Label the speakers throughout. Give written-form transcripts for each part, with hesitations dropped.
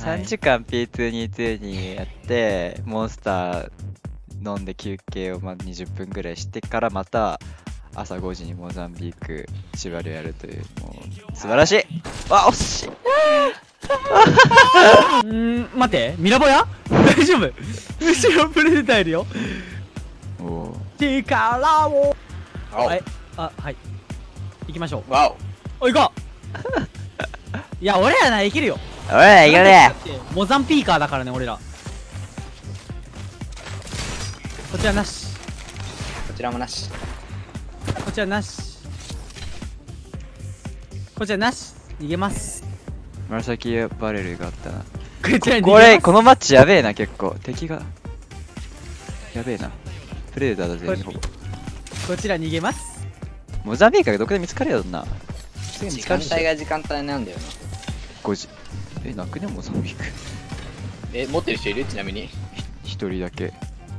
Speaker 1: 3時間 P222 にやってモンスター飲んで休憩を20分ぐらいしてからまた朝5時にモザンビーク縛りをやるという、もう素晴らしい。わ、惜しい。
Speaker 2: 待って、ミラボヤ大丈夫。後ろプレデターいるよ。
Speaker 1: おお。
Speaker 2: 力を。
Speaker 3: はい。
Speaker 2: はい。行きましょう。
Speaker 3: わお。
Speaker 2: おい、行こう。いや、俺らならいけるよ。
Speaker 1: 俺らいけるね。
Speaker 2: モザンピーカーだからね、俺ら。こちらなし。
Speaker 3: こちらもなし。
Speaker 2: こちらなし。こちらなし。逃げます。
Speaker 1: 紫バレルがあったな。
Speaker 2: こちら逃げます。
Speaker 1: これ、このマッチやべえな、結構。敵が。やべえな。プレデターだぜ、ほぼ。
Speaker 2: こちら逃げます。
Speaker 1: モザンビーカーがどこで見つかるやろな。
Speaker 3: 時間帯が時間帯なんだよな。
Speaker 1: 5時。なくね、モザンビーク。
Speaker 3: 持ってる人いる？ちなみに。
Speaker 1: 一人だけ。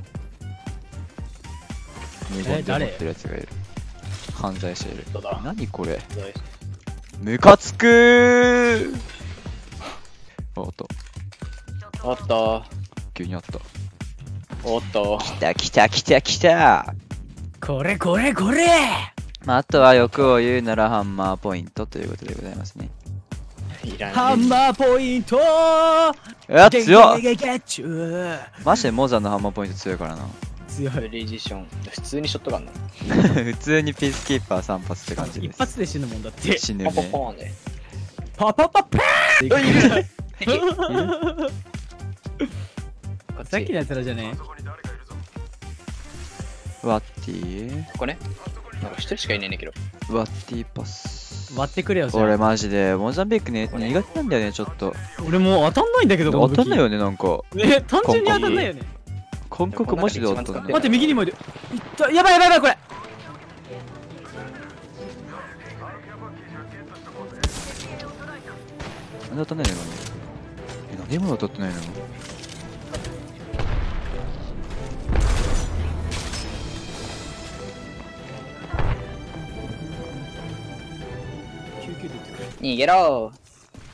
Speaker 1: 無言で持ってるやつがいる。犯罪者いる。何これ。ムカつくー。おっと。
Speaker 3: おっと。
Speaker 1: 急にあった。
Speaker 3: おっと。
Speaker 1: 来た来た来た来た。
Speaker 2: これこれこれ。
Speaker 1: あとは欲を言うならハンマーポイントということでございますね。
Speaker 2: ハンマーポイント。
Speaker 1: 強っ。マジでモザのハンマーポイント強いからな。
Speaker 2: 強い。
Speaker 3: レジション。普通にショットガンな。
Speaker 1: 普通にピースキーパー3発って感じです。
Speaker 2: 一発で死ぬもんだって。
Speaker 1: 死ぬね。
Speaker 3: ポポポーンで。
Speaker 2: パパパパーン。さっきのやつらじゃね。
Speaker 1: ワッティ
Speaker 3: ここね。なんか一人しかいないんだけど。
Speaker 1: ワッティパス。
Speaker 2: 割ってくれよ。
Speaker 1: 俺マジでモザンビークね苦手なんだよねちょっと。
Speaker 2: 俺もう当たんないんだけど。
Speaker 1: 当たんないよねなんか。
Speaker 2: 単純に当たんないよね。
Speaker 1: 感覚マジで当たんない。
Speaker 2: 待って右にもいる。いった。やばいやばいやばいこれ。
Speaker 1: なんで当たんないの今の。何でも当たってないの。
Speaker 3: 逃げろー。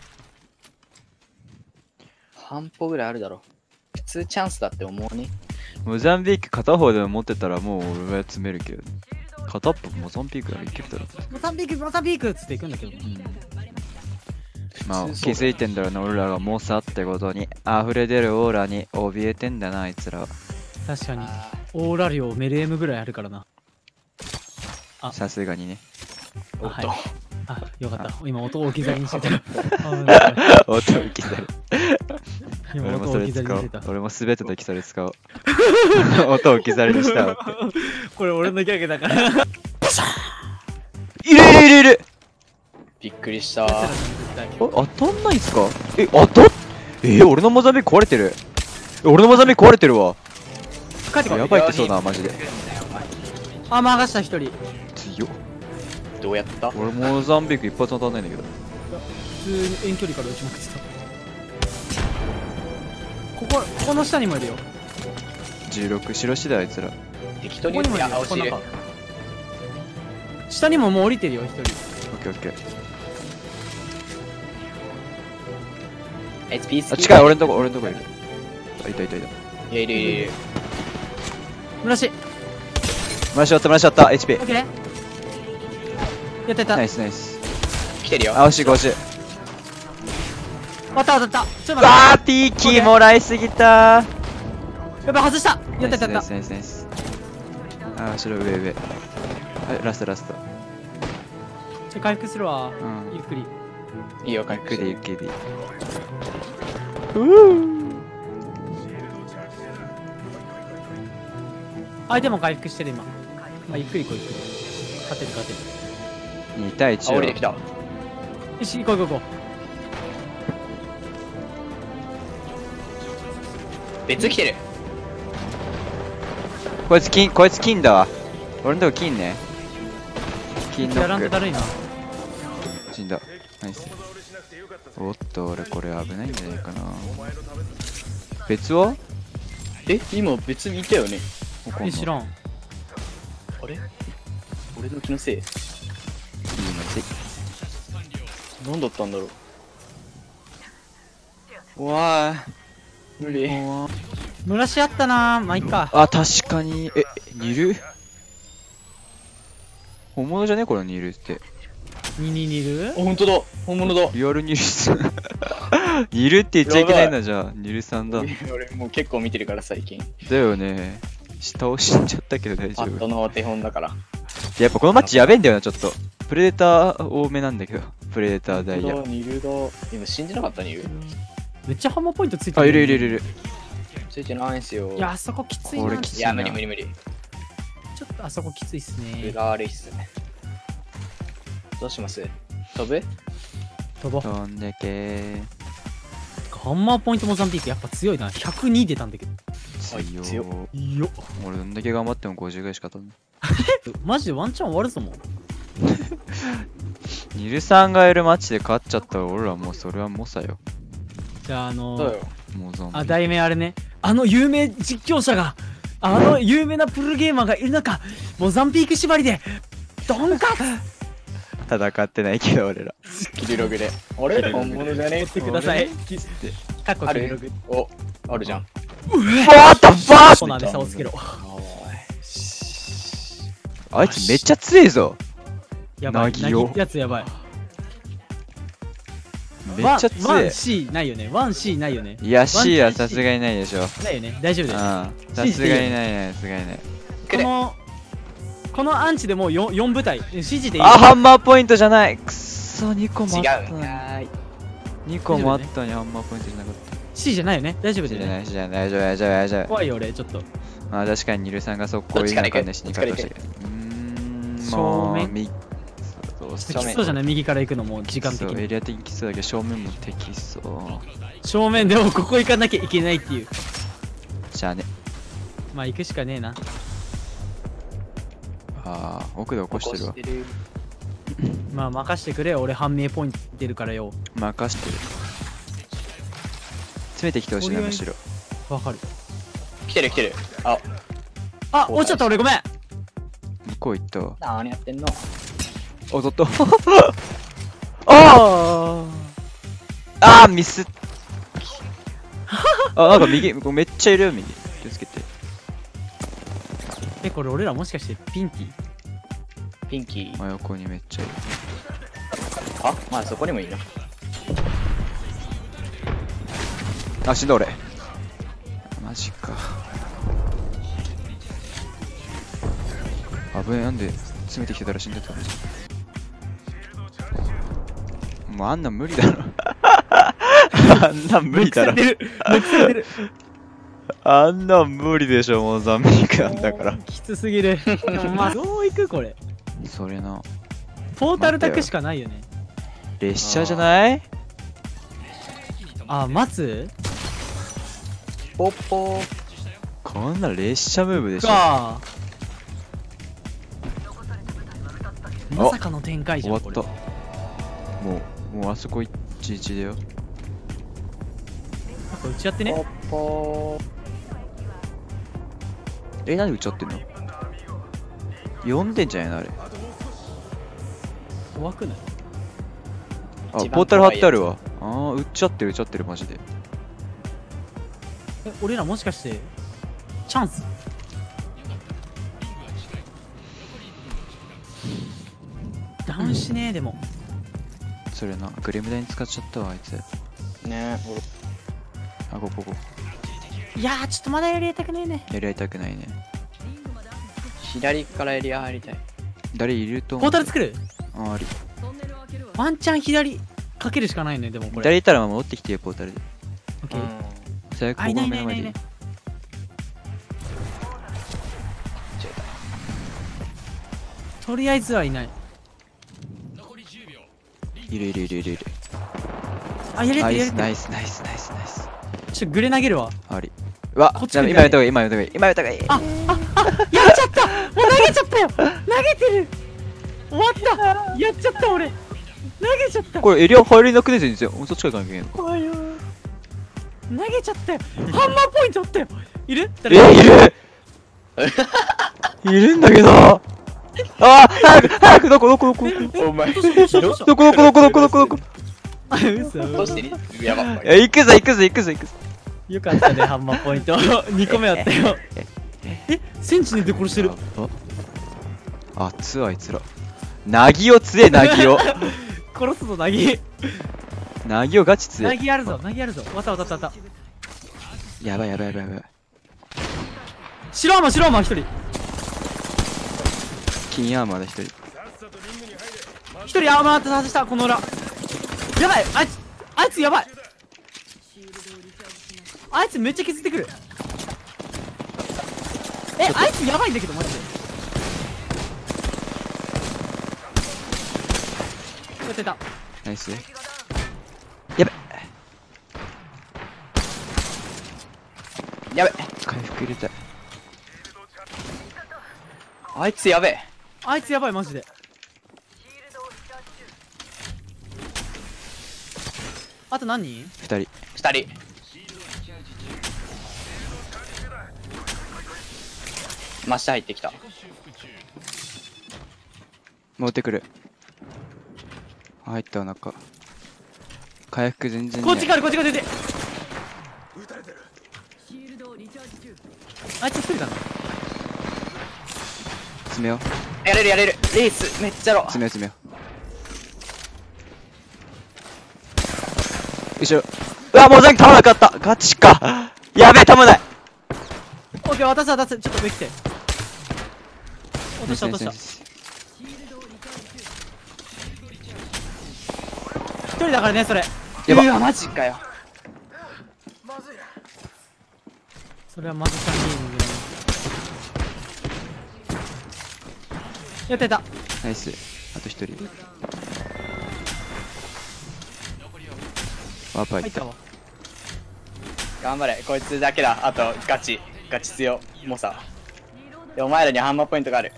Speaker 3: 半歩ぐらいあるだろ。普通チャンスだって思うね。
Speaker 1: モザンビーク片方でも持ってたらもう俺は詰めるけど、ね、片っぽモザンビークならいけるだろ。
Speaker 2: モザンビークモザンビークっつっていくんだけど、
Speaker 1: まあ気づいてんだろうな俺らがモサってことに。溢れ出るオーラに怯えてんだなあいつらは。
Speaker 2: 確かにオーラ量メルエムぐらいあるからな。
Speaker 1: さすがにね。
Speaker 3: おっと。
Speaker 2: あ、よかった。今音を置き去りにしてた。
Speaker 1: 音を置き去り。
Speaker 2: 俺もそれ使おう。
Speaker 1: 俺もすべての基礎で使おう。音を置き去りにしたわ。
Speaker 2: これ俺のギャグだから。
Speaker 1: いるいるいるいる。
Speaker 3: びっくりした。
Speaker 1: 当たんないっすか？当たっ俺のモザンビーク壊れてる。俺のモザンビーク壊れてるわ。やばいってそうな、マジで。
Speaker 2: あ、任した一人。
Speaker 1: 強っ。
Speaker 3: どうやった？
Speaker 1: 俺モザンビーク一発当たんないんだけど。
Speaker 2: 普通に遠距離から撃ちまくってた。ここの下にもいるよ。
Speaker 1: 16白しだあいつら。
Speaker 3: 適当に撃つ。いや、落ちる。
Speaker 2: 下にももう降りてるよ一人。
Speaker 1: オッケーオッケー。
Speaker 3: あいつピース。
Speaker 1: 近い俺のとこいる。いた。
Speaker 3: いやいる。
Speaker 2: 村し。
Speaker 1: 村しあった HP。
Speaker 2: オッケー。やった。
Speaker 1: ナイス。
Speaker 3: 来てるよ。
Speaker 1: 惜しい惜しい。
Speaker 2: 当たった。
Speaker 1: ピーキーもらいすぎた。
Speaker 2: やばい外した。やった。
Speaker 1: ナイス。後ろ上。はいラスト。
Speaker 2: 回復するわ。ゆっくり。
Speaker 3: いいよ回復。
Speaker 1: ゆっくり。
Speaker 2: 相手も回復してる今。ゆっくり勝てる。
Speaker 1: 2対1。
Speaker 3: 降りてきた。
Speaker 2: よし行こう。
Speaker 3: 別来てる。
Speaker 1: こいつ金だわ。俺のとこ金ね。金ノック。
Speaker 2: だるいな。
Speaker 1: 死んだ。ナイス。おっと俺これ危ないんじゃないかな。別は？
Speaker 3: 今別にいたよね。
Speaker 2: 知らん。
Speaker 3: あれ？俺の気のせい。何だったんだろう。 わあ。無理。
Speaker 2: 蒸らしあったな。まあいいか。
Speaker 1: あ、確かに。ニル本物じゃねこれニルって。
Speaker 2: にる
Speaker 3: ほんとだ。本物だ。
Speaker 1: リアルニルさん。ニルって言っちゃいけないんだじゃあ。ニルさんだ。
Speaker 3: 俺もう結構見てるから最近。
Speaker 1: だよね。下を死んじゃったけど大丈夫。
Speaker 3: パッドのお手本だから。
Speaker 1: やっぱこのマッチやべえんだよな、ちょっと。プレデター多めなんだけど。プレデターダイヤ。
Speaker 3: ニルだ。今死んでなかったニル。
Speaker 2: めっちゃハンマーポイントついて
Speaker 1: あ、
Speaker 2: る。
Speaker 1: いるいるいるいる。
Speaker 3: ついてないんすよ。
Speaker 2: いや、あそこきついな。
Speaker 1: これきつ
Speaker 3: いや、無理無理無理。
Speaker 2: ちょっとあそこきついっすね。
Speaker 3: 裏悪いっすね。どうします？飛ぶ？
Speaker 2: 飛ぼう。
Speaker 1: 飛んでけ
Speaker 2: ハンマーポイントモザンビークやっぱ強いな。102出たんだけど。
Speaker 1: ー。
Speaker 3: 強っ
Speaker 2: よっ。
Speaker 1: 俺どんだけ頑張っても50ぐらいしか飛んない。
Speaker 2: マジでワンチャン終わるぞもん。
Speaker 1: ニルさんがいるマッチで勝っちゃったら俺らもうそれは猛者よ。
Speaker 2: じゃあ
Speaker 3: そうよ。
Speaker 1: もうゾンビ。
Speaker 2: 題名あれね。あの有名実況者が、あの有名なプルゲーマーがいる中、モザンビーク縛りで、ドンカツ
Speaker 1: 戦ってないけど俺ら。
Speaker 3: キルログで。あれ本物じゃねえ
Speaker 2: ってください。かっこ
Speaker 3: あ
Speaker 2: キルログ。
Speaker 3: るお、あるじゃん。
Speaker 1: What the fuck!
Speaker 2: コーナーで差をつけろ。
Speaker 1: あいつめっちゃ強いぞ。
Speaker 2: やばい。
Speaker 1: ナギよ
Speaker 2: やつやばい。
Speaker 1: めっちゃ強い。
Speaker 2: 1C ないよね。1C ないよね。
Speaker 1: いや C はさすがにないでしょ。
Speaker 2: ないよね。大丈夫だよ。
Speaker 1: ああ、さすがにないね、さすがにない。
Speaker 2: このアンチでもう 4部隊。指示でいい。
Speaker 1: あ、ハンマーポイントじゃない。くっそ、2個もあった
Speaker 3: 違う
Speaker 1: のに。
Speaker 3: ん
Speaker 1: 2個もあったのにハンマーポイントじゃなかった。
Speaker 2: C じゃないよね。大丈夫だよね。
Speaker 1: じゃない、じゃない、大丈夫、大丈夫、大丈夫。
Speaker 2: 怖いよ俺、ちょっと。
Speaker 1: あ、確かにニルさんが速攻いなかったしに勝ったし。
Speaker 2: 正面
Speaker 1: そう
Speaker 2: きそうじゃない右から行くのも時間的に。
Speaker 1: エリア的にきそうだけど正面も敵そう。
Speaker 2: 正面でもここ行かなきゃいけないっていう。
Speaker 1: じゃあね。
Speaker 2: まあ行くしかねえな。
Speaker 1: ああ、奥で起こしてるわ。
Speaker 2: まあ任してくれよ。俺判明ポイント出るからよ。
Speaker 1: 任してる。詰めてきてほしいな、むしろ。
Speaker 2: わかる。
Speaker 3: 来てる来てる。
Speaker 2: あ、落ちちゃった俺ごめん。
Speaker 1: 向こう行ったわ。
Speaker 3: 何やってんの？
Speaker 1: 踊ったああミスあ、なんか右、めっちゃいるよ、右。気をつけて。
Speaker 2: これ俺らもしかしてピンティ？
Speaker 3: ピンキー。
Speaker 1: 真横にめっちゃいる。
Speaker 3: あ、まあそこにもいる。
Speaker 1: あ、死んだ俺。マジか。危ねえ、なんで詰めてきてたら死んでたの。もうあんなん無理だろ。あんなん無理だろ。あんなん無理でしょ、モザンビークなんだから。
Speaker 2: きつすぎる。まあどう行くこれ。
Speaker 1: それな。
Speaker 2: ポータル宅しかないよね。
Speaker 1: 列車じゃない？
Speaker 2: あ、待つ？
Speaker 3: ポッポー。
Speaker 1: こんな列車ムーブでしょ。
Speaker 2: か。まさかの展開じゃん。
Speaker 1: 終わった。もうあそこ11だよ。
Speaker 2: なんか打ち合ってね。
Speaker 3: ポッポー。
Speaker 1: なんで打ち合ってんの？読んでんじゃないのあれ。
Speaker 2: 怖くない？
Speaker 1: あ、ポータル貼ってあるわ。ああ、打っちゃってるマジで。
Speaker 2: 俺らもしかしてチャンス？ダウンしねえでも。
Speaker 1: それな、グレムダに使っちゃったわ、あいつ。
Speaker 3: ね
Speaker 1: あ、ここ。
Speaker 2: いやー、ちょっとまだやりたくねえね。
Speaker 1: やりたくないね。
Speaker 3: 左からエリア入りたい。
Speaker 1: 誰いると思う？
Speaker 2: ポータル作る？
Speaker 1: あ、あり。
Speaker 2: ワンチャン左かけるしかないね、でもこれ。
Speaker 1: 左いたら戻ってきてよ、ポータルで。
Speaker 2: オッケー。
Speaker 1: 最悪ここの目の前でいい。
Speaker 2: とりあえずはいない。
Speaker 1: いる。
Speaker 2: あ、やれて
Speaker 1: ナイス
Speaker 2: るやれてる。
Speaker 1: ナイスナイス。
Speaker 2: ちょっとグレ投げるわ。
Speaker 1: あり。うわ、
Speaker 2: こっち
Speaker 1: じゃあ今やった方がいい、今やった方がいい。
Speaker 2: やっちゃった。もう投げちゃったよ。投げてる。終わった。やっちゃった俺。投げちゃった。
Speaker 1: これエリア入れなくねえ全然。そっちから行かなきゃいけないの。
Speaker 2: 怖いよ。投げちゃったよ。ハンマーポイントあったよ。いる？
Speaker 1: いるいるんだけど。ああ、早く、どこ。
Speaker 3: お前、
Speaker 2: どこ？ あ、嘘。
Speaker 3: どうしてにやばっ。
Speaker 1: 行くぞ行くぞ行くぞ行くぞ。
Speaker 2: よかったね、ハンマーポイント。2個目あったよ。え、センチネルで殺してる。
Speaker 1: あ、強いあいつら。ナギを強え、ナギを。
Speaker 2: 殺すぞ、ナギ。
Speaker 1: ナギをガチ強え。
Speaker 2: ナギあるぞ、ナギあるぞ。わたわたわたわた。
Speaker 1: やばいやばいやばいやばい。
Speaker 2: 白アーマー、白アーマー1人。
Speaker 1: 金アーマーで一人。
Speaker 2: 1人アーマーって外した、この裏。やばい、あいつやばい。あいつめっちゃ削ってくる。え、あいつやばいんだけど、マジで。やってた。
Speaker 1: ナイス。やべ。
Speaker 3: やべ。
Speaker 1: 回復入れたい。
Speaker 3: あいつやべえ。
Speaker 2: あいつやばい、マジで。あと何人？
Speaker 1: 二人。
Speaker 3: 二人。真下入ってきた。
Speaker 1: 持ってくる。入ったお腹。回復全然ね。
Speaker 2: こっちからこっちから出て。あいつ一人だな。
Speaker 1: 詰めよう。
Speaker 3: やれるやれる。レースめっちゃろ。
Speaker 1: 詰めよう詰めよう。後ろ。うわ、もう全然弾なかった。ガチか。やべえ、弾ない。
Speaker 2: オッケー、渡す渡す。ちょっと上来て。落とした落とした。一人だからね、それ。
Speaker 1: やば
Speaker 3: うわマジかよ。
Speaker 2: それはまず3人で。やってた。
Speaker 1: ナイス。あと一人。ワーパーいった
Speaker 2: 入った。わ。
Speaker 3: 頑張れ、こいつだけだ。あとガチ強もさ。でお前らにハンマーポイントがある。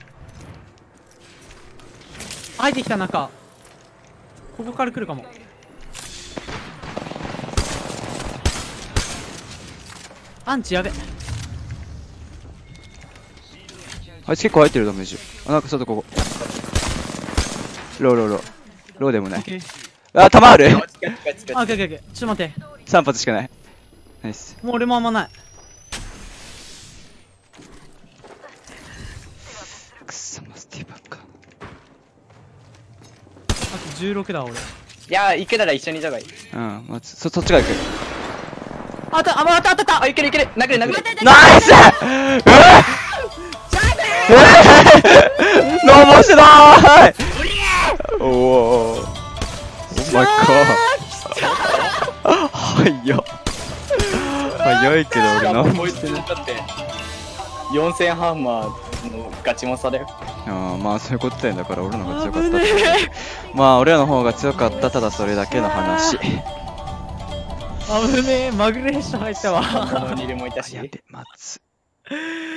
Speaker 2: 入ってきた中。ここから来るかも。アンチやべ。
Speaker 1: あいつ結構入ってるダメージ。あ、なんか外ここ。ローでもない。あ、弾ある。
Speaker 2: あ、オッケーオッケー。ちょっと待って。
Speaker 1: 3発しかない。ナイス。
Speaker 2: もう俺もあんまない。
Speaker 1: くっそ、マスティばっか。
Speaker 2: あと16だ俺。
Speaker 3: いやー、行けたら一緒にいた方がいい。
Speaker 1: うん、まず、そっちから行く。
Speaker 2: あったあったあったあった。
Speaker 3: あ、いけるいける。殴れ殴れ。
Speaker 1: ナイス。ノーボしてたー。おお。お前か。早いけど俺何もしてない。
Speaker 3: だって4000ハンマーのガチモンさだよ。
Speaker 1: ああ、まあそういうことやんだから俺の方が強かったって。まあ俺らの方が強かった、ただそれだけの話。
Speaker 2: 危ねえ、マグレーション入ったわ。
Speaker 3: このにでもいたし。
Speaker 1: やべ、待つ。